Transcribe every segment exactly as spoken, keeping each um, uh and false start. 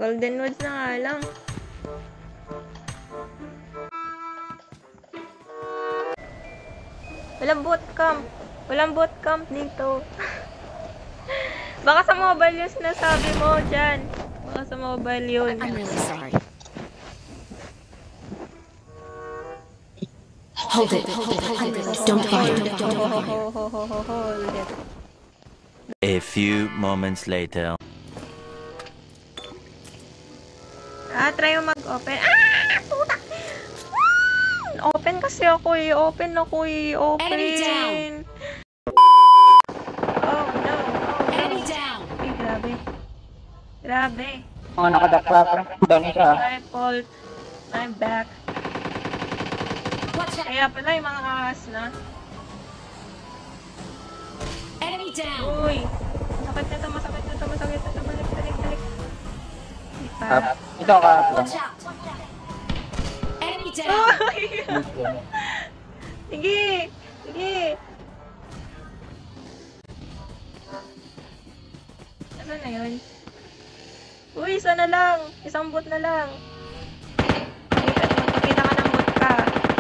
Golden Woods na nga lang. Walang bootcamp. Walang bootcamp dito. Baka sa mobile yung sinasabi mo dyan. Baka sa mobile yun. I'm really sorry. Hold it. Hold it. Hold it. Don't fire. Don't fire. Hold it. A few moments later. Ah, try mo mag-open. Ah! Puta! Ah! Open kasi ako eh. Open ako eh. Open. Oh, no. Oh, Enemy down. Ay, grabe. Grabe. Mga nakadakla pa. Down siya. My fault. I'm back. Kaya pala yung mga ahas na. Enemy down. Uy. Masakit na ito, masakit na ito, masakit na ito. Balik, balik, balik. Ah, ito ka. Watch out. Enemy down. Uy! Sige! Sige! Ano na yun? Uy, isa na lang! Isang boot na lang! Magpakita ka ng boot ka.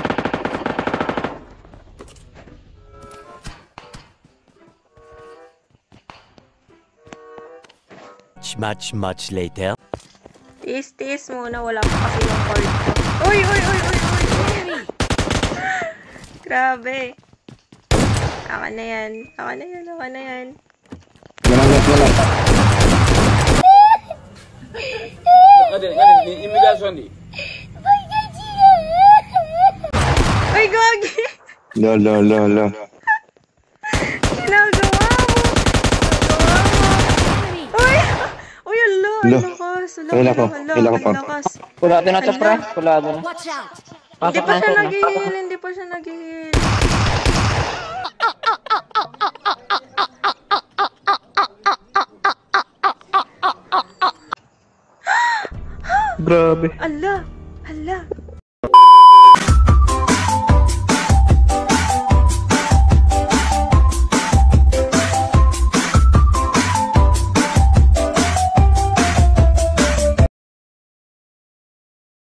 Much, much later. Tiis-tiis muna, wala pa kasi yung cord ko. Uy, uy, uy, uy, uy! Grabe. Aka na yan. Aka na yan, aka na yan. Ganagat mo lang. Kadin, kadin, imigrasyon di. Uy, gagi! Lo, lo, lo, lo. Ginagawa mo! Ginagawa mo! Uy! Uy, ala! Lo. Ang lakas! Ala, Ay, nako. ala, Ay, nako, ang pa. lakas. Kulado na ito, pre. Kulado na. Watch out. Hindi Pasok pa na siya ito. nag-heal, hindi pa siya nag-heal. Grabe. Ala! Ala!